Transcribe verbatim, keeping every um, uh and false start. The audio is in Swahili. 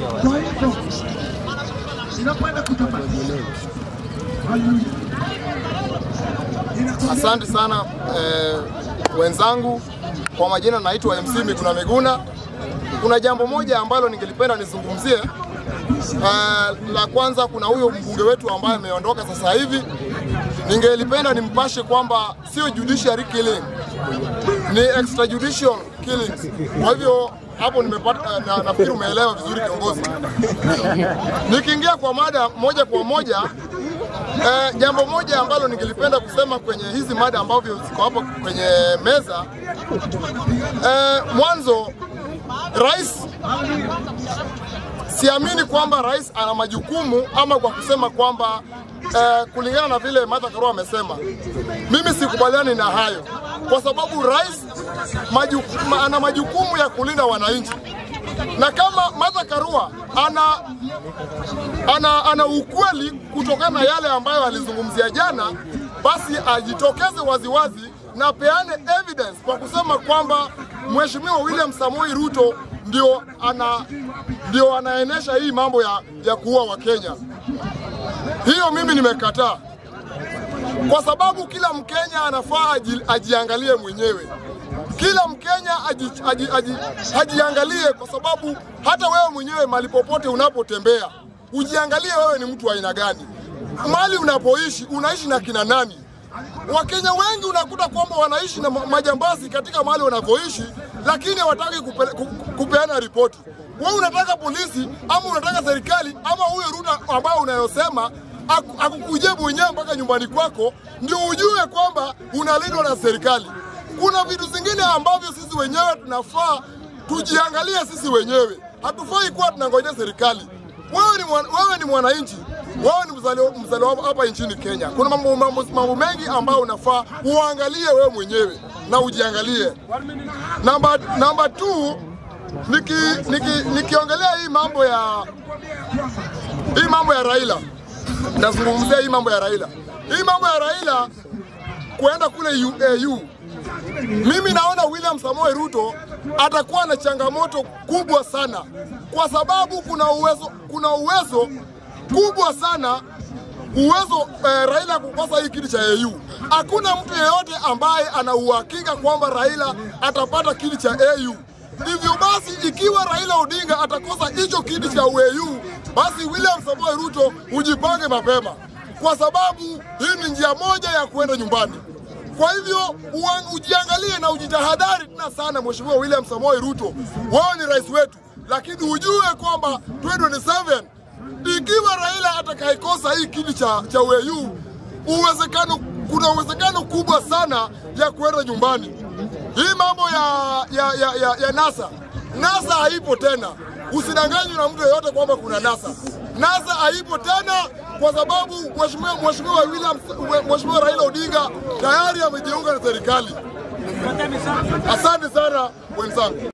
Kwa hivyo inakwenda kutamatisha. Asante sana eh, wenzangu. Kwa majina naitwa M C Miguna Miguna. Kuna jambo moja ambalo ningelipenda nizungumzie. Uh, la kwanza, kuna huyo mbunge wetu ambaye ameondoka sasa hivi. Ningelipenda nimpashe kwamba sio judiciary killing, ni extrajudicial killings. Kwa hivyo hapo nimepata, na, nafikiri umeelewa vizuri kiongozi. Nikiingia kwa mada moja kwa moja, eh, jambo moja ambalo ningelipenda kusema kwenye hizi mada ambavyo ziko hapo kwenye meza. Eh, mwanzo, rais, siamini kwamba rais ana majukumu ama kwa kusema kwamba eh, kulingana na vile Martha Karua amesema. Mimi sikubaliani na hayo, kwa sababu rais majukumu, ana majukumu ya kulinda wananchi. Na kama Martha Karua ana, ana, ana ukweli kutokana na yale ambayo alizungumzia jana, basi ajitokeze waziwazi na peane evidence kwa kusema kwamba Mheshimiwa William Samoei Ruto ndio ana ndio anaenesha hii mambo ya, ya kuua Wakenya. Hiyo mimi nimekataa, kwa sababu kila Mkenya anafaa aji, ajiangalie mwenyewe. Kila Mkenya aji, aji, aji, ajiangalie, kwa sababu hata wewe mwenyewe mali popote unapotembea ujiangalie wewe ni mtu wa aina gani. Mali unapoishi unaishi na kina nani? Wakenya wengi unakuta kwamba wanaishi na majambazi katika mahali wanavyoishi, lakini hawataki kupe, kupeana ripoti. Wewe unataka polisi ama unataka serikali ama huyo Ruto ambao unayosema akukuje mwenyewe mpaka nyumbani kwako ndio ujue kwamba unalindwa na serikali. Kuna vitu zingine ambavyo sisi wenyewe tunafaa tujiangalie sisi wenyewe. Hatufai kuwa tunangojea serikali. Wewe ni mwana, wewe ni mwananchi. Wewe ni mzaliwa mzaliwa hapa nchini Kenya. Kuna mambo, mambo, mambo mengi ambayo unafaa uangalie wewe mwenyewe na ujiangalie. Namba namba two, niki niki nikiongelea hii mambo ya hii mambo ya Raila. Nazungumzia hii mambo ya Raila. Hii mambo ya Raila kuenda kule U A U. Mimi naona William Samoei Ruto atakuwa na changamoto kubwa sana, kwa sababu kuna uwezo kuna uwezo kubwa sana uwezo eh, Raila kukosa hii kiti cha A U. Hakuna mtu yeyote ambaye ana uhakika kwamba Raila atapata kiti cha A U. Hivyo basi, ikiwa Raila Odinga atakosa hicho kiti cha A U, basi William Samoei Ruto ujipange mapema, kwa sababu hii ni njia moja ya kuenda nyumbani. Kwa hivyo ujiangalie na ujitahadhari tena sana, Mheshimiwa William Samoei Ruto. Wewe ni rais wetu, lakini ujue kwamba twenty twenty-seven ikiwa Raila atakaikosa hii kiti cha cha A U, uwezekano kuna uwezekano kubwa sana ya kuenda nyumbani. Hii mambo ya ya ya, ya, ya NASA. NASA haipo tena. Usidanganywe na mtu yeyote kwamba kuna NASA. NASA haipo tena, kwa sababu Mheshimiwa Mheshimiwa William Mheshimiwa Raila Odinga tayari amejiunga na serikali. Asante sana wenzangu.